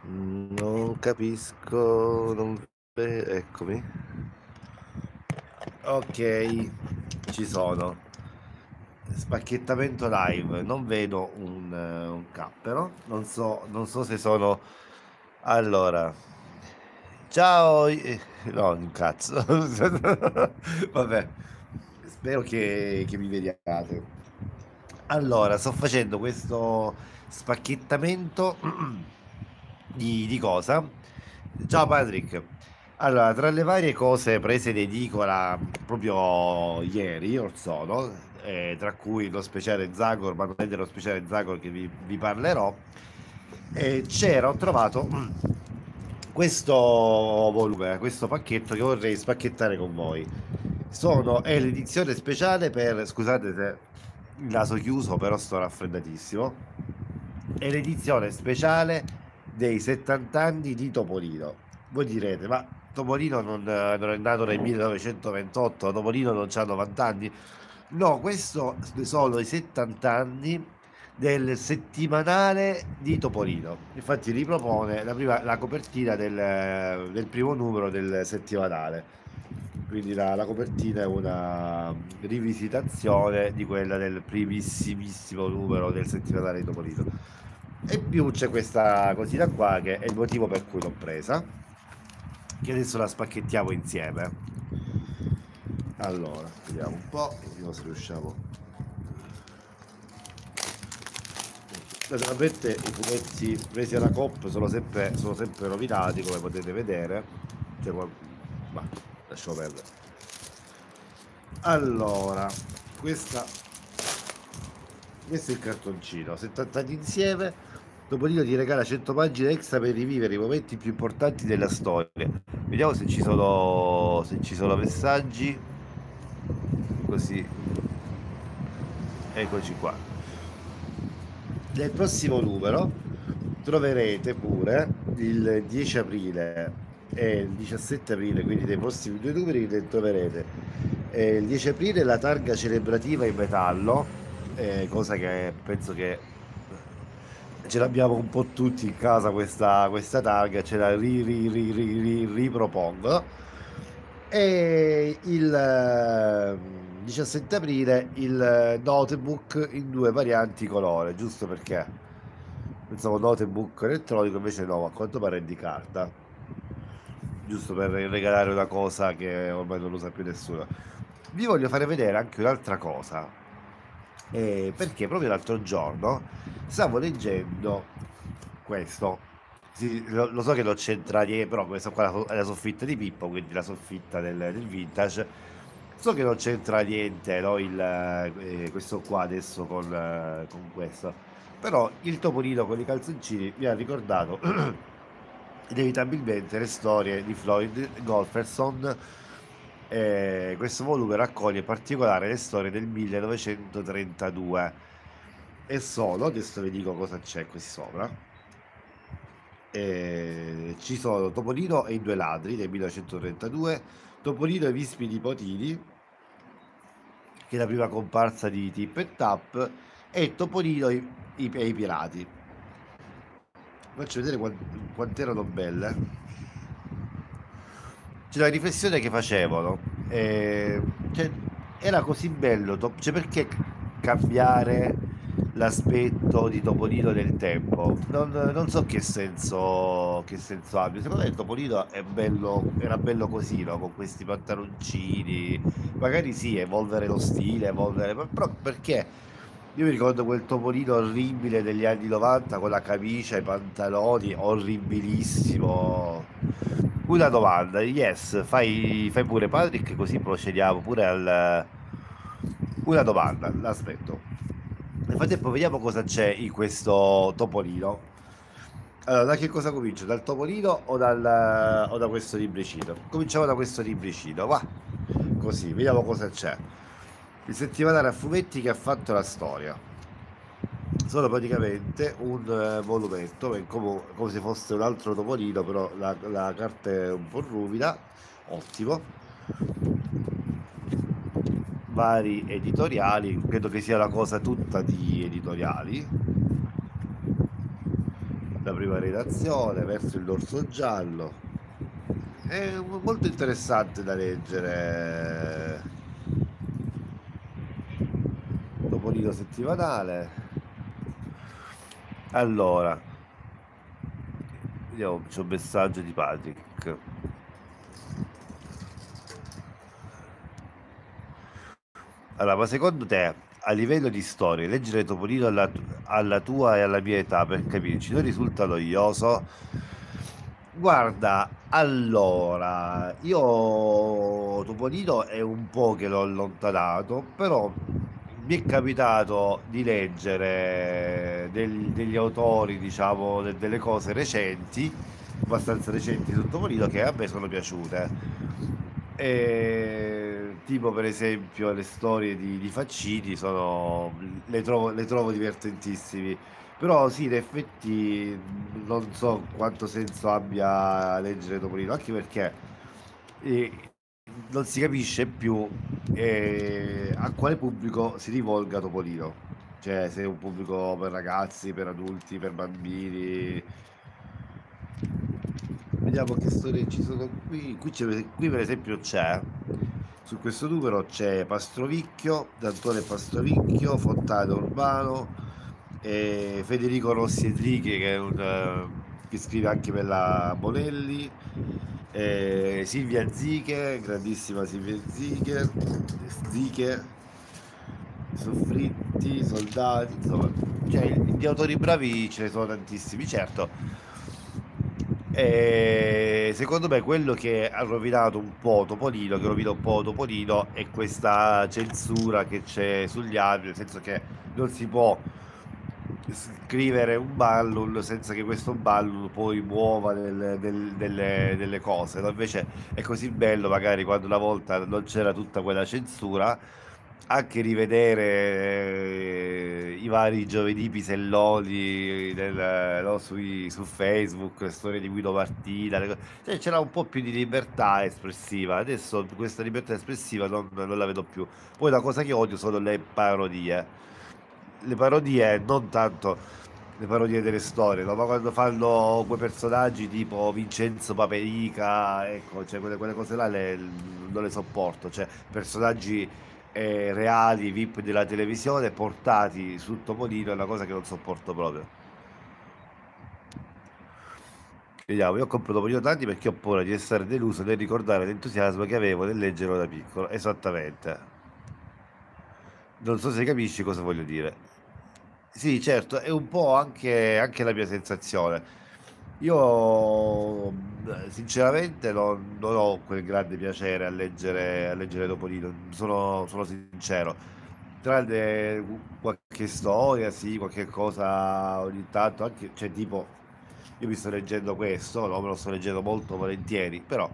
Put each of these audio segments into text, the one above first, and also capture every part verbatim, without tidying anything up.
Non capisco, non ve eccomi. Okay, ci sono. Spacchettamento live, non vedo un un cappero, non so non so se sono allora, ciao i ehm, no, un cazzo. Vabbè, spero che che mi vediate. Allora, sto facendo questo spacchettamento di di cosa? Ciao Patrick. Allora, tra le varie cose prese in edicola proprio ieri or sono, ehm, tra cui lo speciale Zagor, ma non è dello speciale Zagor che vi vi parlerò, ehm, c'era ho trovato questo volume, questo pacchetto che vorrei spacchettare con voi. Sono è l'edizione speciale per scusate se il naso chiuso, però sto raffreddatissimo. È l'edizione speciale dei settanta anni di Topolino. Voi direte, ma Topolino non, non è nato nel millenovecentoventotto, Topolino non c'ha novanta anni. No, questo sono i settanta anni del settimanale di Topolino. Infatti ripropone la, prima, la copertina del, del primo numero del settimanale. Quindi la, la copertina è una rivisitazione di quella del primissimissimo numero del settimanale di Topolino. E più c'è questa cosina qua che è il motivo per cui l'ho presa, che adesso la spacchettiamo insieme. Allora, vediamo un po', vediamo se riusciamo. Naturalmente i fumetti presi alla Coop sono sempre, sono sempre rovinati, come potete vedere. Cioè, ma lasciamo perdere. Allora, questa, questo è il cartoncino, settanta anni insieme. Topolino ti regala cento pagine extra per rivivere i momenti più importanti della storia. Vediamo se ci sono, se ci sono messaggi. Così, eccoci qua. Nel prossimo numero troverete pure il dieci aprile e il diciassette aprile, quindi nei prossimi due numeri ne troverete eh, il dieci aprile la targa celebrativa in metallo, eh, cosa che penso che ce l'abbiamo un po' tutti in casa questa, questa targa, ce la ri, ri, ri, ri, ri- ripropongo. E il eh, diciassette aprile il eh, notebook in due varianti colore, giusto perché pensavo notebook elettronico, invece no, a quanto pare è di carta, giusto per regalare una cosa che ormai non usa più nessuno. Vi voglio fare vedere anche un'altra cosa, eh, perché proprio l'altro giorno stavo leggendo questo. Sì, lo, lo so che non c'entra niente, però questa qua è la, è la soffitta di Pippo, quindi la soffitta del, del vintage. So che non c'entra niente, no, il, eh, questo qua adesso con, eh, con questo. Però il topolino con i calzoncini mi ha ricordato inevitabilmente le storie di Floyd Golferson. Eh, questo volume raccoglie in particolare le storie del millenovecentotrentadue e sono, adesso vi dico cosa c'è qui sopra. Eh, ci sono Topolino e i due ladri del millenovecentotrentadue, Topolino e i vispi nipotini, che è la prima comparsa di Tip e Tap, e Topolino e i, i, i pirati. Faccio vedere quant, quanto erano belle. C'è la riflessione che facevano. eh, cioè, era così bello, to- cioè perché c- cambiare l'aspetto di Topolino nel tempo? Non, non so che senso, che senso abbia. Secondo me Topolino è bello, era bello così, no? Con questi pantaloncini. Magari sì, evolvere lo stile, evolvere. ma- Però perché? Io mi ricordo quel Topolino orribile degli anni novanta con la camicia, i pantaloni, orribilissimo. Una domanda, yes, fai, fai pure Patrick, così procediamo pure al... Una domanda, l'aspetto. Nel frattempo vediamo cosa c'è in questo Topolino. Allora, da che cosa comincio? Dal Topolino o, dal, o da questo libricino? Cominciamo da questo libricino, va. Così, vediamo cosa c'è. Il settimanale a fumetti che ha fatto la storia. Sono praticamente un eh, volumetto, è come, come se fosse un altro Topolino, però la, la carta è un po' ruvida, ottimo. Vari editoriali, credo che sia la cosa tutta di editoriali. la prima redazione verso il dorso giallo. È molto interessante da leggere. Topolino settimanale. Allora, vediamo, c'è un messaggio di Patrick. Allora, ma secondo te, a livello di storia, leggere Topolino alla, alla tua e alla mia età, per capirci, non risulta noioso? Guarda, allora, io Topolino è un po' che l'ho allontanato, però mi è capitato di leggere del- degli autori, diciamo, de- delle cose recenti, abbastanza recenti su Topolino, che a me sono piaciute. E, tipo per esempio le storie di, di Faccini sono, le trovo, le trovo divertentissimi. Però sì, in effetti non so quanto senso abbia leggere Topolino, anche perché eh, non si capisce più eh, a quale pubblico si rivolga Topolino. Cioè, se è un pubblico per ragazzi, per adulti, per bambini. Vediamo che storie ci sono qui. Qui, c'è- qui per esempio c'è, su questo numero c'è Pastrovicchio, D'Antone Pastrovicchio, Fontana Urbano, e Federico Rossi Enrique che, è un, eh, che scrive anche per la Bonelli, e Silvia Ziche, grandissima Silvia Ziche, Ziche, Soffritti, Soldati, insomma, cioè, di autori bravi ce ne sono tantissimi, certo. E secondo me quello che ha rovinato un po' Topolino, che rovina un po' Topolino, è questa censura che c'è sugli alberi, nel senso che non si può scrivere un ballon senza che questo ballon poi muova del- del- delle, delle cose, no? Invece è così bello magari quando una volta non c'era tutta quella censura, anche rivedere eh, i vari giovedì piselloni del- no, sui- su Facebook, le storie di Guido Martina, le co- cioè, c'era un po' più di libertà espressiva. Adesso questa libertà espressiva non, non la vedo più. Poi la cosa che odio sono le parodie. Le parodie, non tanto le parodie delle storie, no? Ma quando fanno quei personaggi tipo Vincenzo Paperica, ecco, cioè quelle, quelle cose là le- non le sopporto. Cioè, personaggi eh, reali, V I P della televisione, portati sul Topolino è una cosa che non sopporto proprio. Vediamo, io ho comprato Topolino tanti perché ho paura di essere deluso nel ricordare l'entusiasmo che avevo nel leggerlo da piccolo. Esattamente. Non so se capisci cosa voglio dire. Sì, certo, è un po' anche, anche la mia sensazione. Io mh, sinceramente non, non ho quel grande piacere a leggere, a leggere Topolino, sono, sono sincero. Tranne qualche storia, sì, qualche cosa ogni tanto, anche, cioè tipo, io mi sto leggendo questo, no? Me lo sto leggendo molto volentieri, però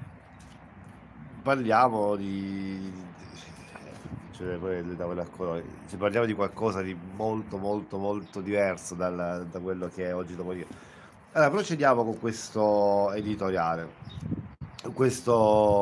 parliamo di... cioè, poi le tavole a colori. Se parliamo di qualcosa di molto molto molto diverso dal- da quello che è oggi dopo io. Allora, procediamo con questo editoriale. Questo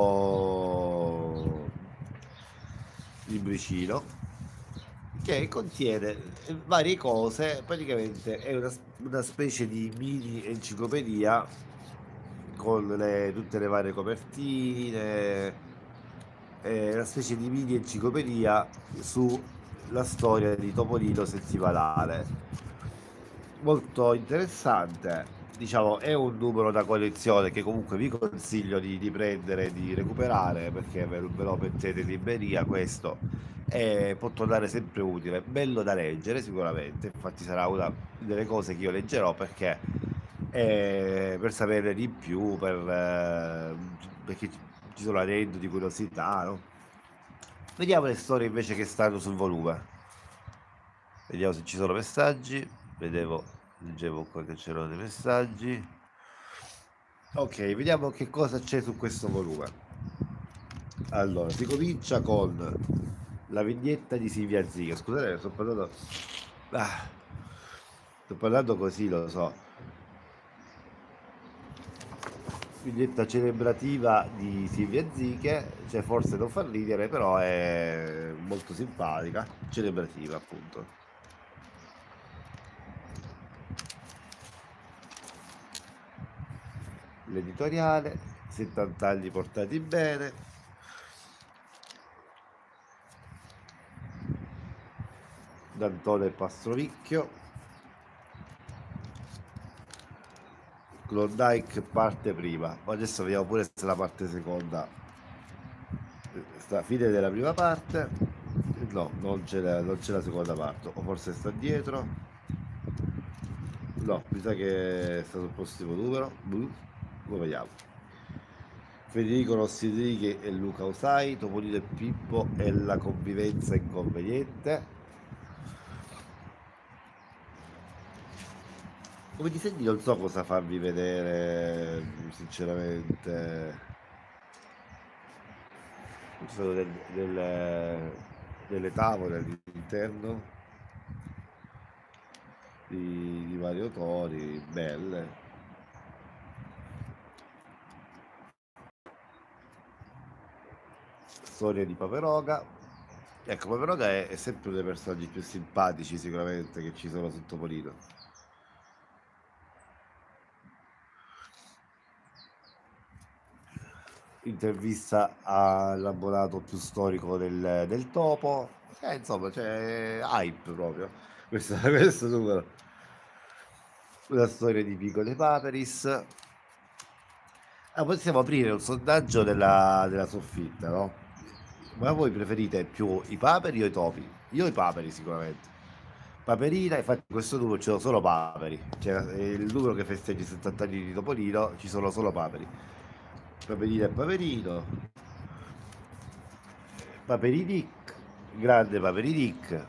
libricino che contiene varie cose, praticamente è una, una specie di mini enciclopedia con le- tutte le varie copertine, è una specie di mini enciclopedia sulla storia di Topolino settimanale. Molto interessante. Diciamo, è un numero da collezione che comunque vi consiglio di, di prendere, di recuperare perché ve, ve lo mettete in libreria questo e può tornare sempre utile. Bello da leggere sicuramente, infatti sarà una delle cose che io leggerò perché eh, per sapere di più, per, eh, perché ci ci sono aneddoti, curiosità, no? Vediamo le storie invece che stanno sul volume. Vediamo se ci sono messaggi. Vedevo, leggevo qua che c'erano dei messaggi. Ok, vediamo che cosa c'è su questo volume. Allora, si comincia con la vignetta di Silvia Ziga. Scusate, sto parlando. Ah, sto parlando così, lo so. Vignetta celebrativa di Silvia Ziche, cioè forse non fa ridere, però è molto simpatica, celebrativa appunto. l'editoriale, settanta anni portati bene. D'Antone Pastrovicchio. Klondike parte prima, ma adesso vediamo pure se la parte seconda, sta fine della prima parte. No, non c'è la, non c'è la seconda parte, o forse sta dietro. No, mi sa che è stato il prossimo numero. Boh, lo vediamo. Federico Rossi Enrique e Luca Usai, Topolino e Pippo e la convivenza inconveniente. Come disegni non so cosa farvi vedere, sinceramente. Ci sono del- del- delle tavole all'interno di, di vari autori, belle. Storia di Paperoga. Ecco, Paperoga è, è sempre uno dei personaggi più simpatici sicuramente che ci sono su Topolino. Intervista all'abbonato più storico del, del topo. Eh, insomma, c'è hype proprio. Questo, questo numero. Una storia di Pico De Paperis. Ah, possiamo aprire un sondaggio della, della soffitta, no? Ma voi preferite più i paperi o i topi? Io i paperi sicuramente. Paperina, infatti in questo numero ci sono solo paperi. Cioè, eh, il numero che festeggia i settanta anni di Topolino ci sono solo paperi. Paperina e Paperino. Paperinic, grande Paperinic.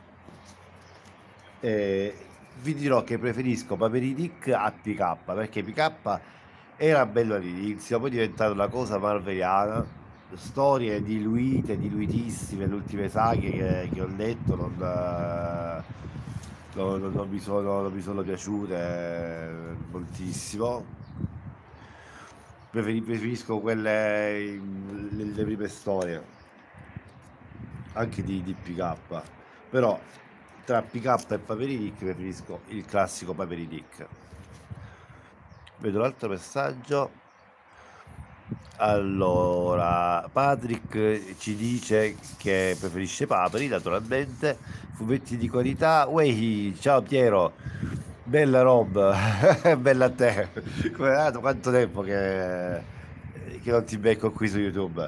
Eh, vi dirò che preferisco Paperinic a P K perché P K era bello all'inizio, poi è diventata una cosa marveliana. Storie diluite, diluitissime, le ultime saghe che, che ho letto non, eh, non- non- non mi sono, non mi sono piaciute eh, moltissimo. Preferi- preferisco quelle, le, le prime storie, anche di, di P K. Però tra P K e Paperinic preferisco il classico Paperinic. Vedo l'altro messaggio. Allora, Patrick ci dice che preferisce Paperi, naturalmente. Fumetti di qualità. Uehi, ciao Piero, bella roba, bella a te. Come è dato quanto tempo che, che non ti becco qui su YouTube?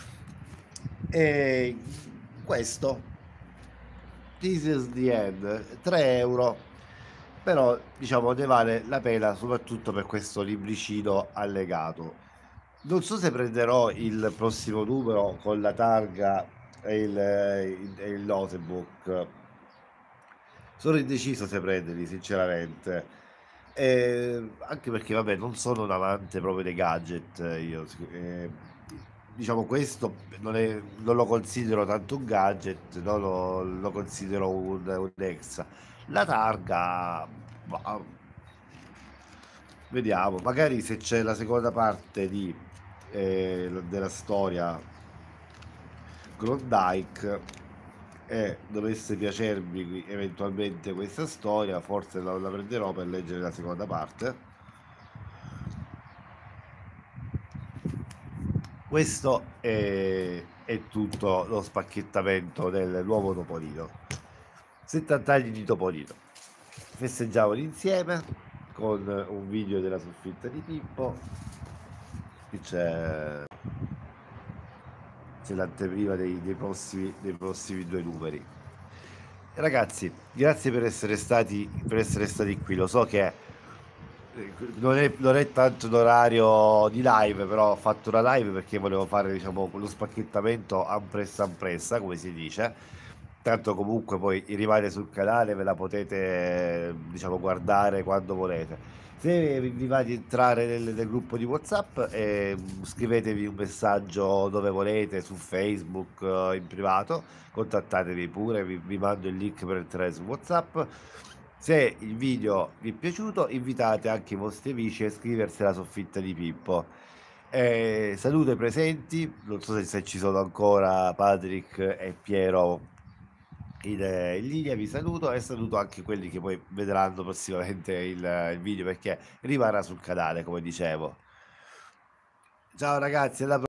E questo, This is the end, tre euro. Però diciamo ne vale la pena soprattutto per questo libricino allegato. Non so se prenderò il prossimo numero con la targa e il, il, e il notebook. Sono indeciso se prenderli, sinceramente. Eh, anche perché, vabbè, non sono un amante proprio dei gadget. eh, Io, Eh, diciamo, questo non, è- non lo considero tanto un gadget, no, lo, lo considero un, un extra. La targa, bah, vediamo, magari se c'è la seconda parte di, eh, della storia Klondike e dovesse piacermi eventualmente questa storia, forse la, la prenderò per leggere la seconda parte. Questo è, è tutto lo spacchettamento del nuovo Topolino. settanta anni di Topolino. Festeggiamoli insieme con un video della soffitta di Pippo. Qui c'è c'è l'anteprima dei, dei prossimi, dei prossimi due numeri. Ragazzi, grazie per essere stati, per essere stati qui. Lo so che eh, non è, non è tanto un orario di live, però ho fatto una live perché volevo fare, diciamo, lo spacchettamento ampressa ampressa, come si dice. Tanto comunque poi rimane sul canale, ve la potete, diciamo, guardare quando volete. Se vi vi va di entrare nel, nel gruppo di WhatsApp, eh, scrivetevi un messaggio dove volete, su Facebook, eh, in privato, contattatevi pure, vi, vi mando il link per entrare su WhatsApp. Se il video vi è piaciuto, invitate anche i vostri amici a iscriversi alla soffitta di Pippo. Eh, saluto i presenti, non so se, se ci sono ancora Patrick e Piero in, eh, in linea, vi saluto e saluto anche quelli che poi vedranno prossimamente il, il video perché rimarrà sul canale, come dicevo. Ciao ragazzi, alla pro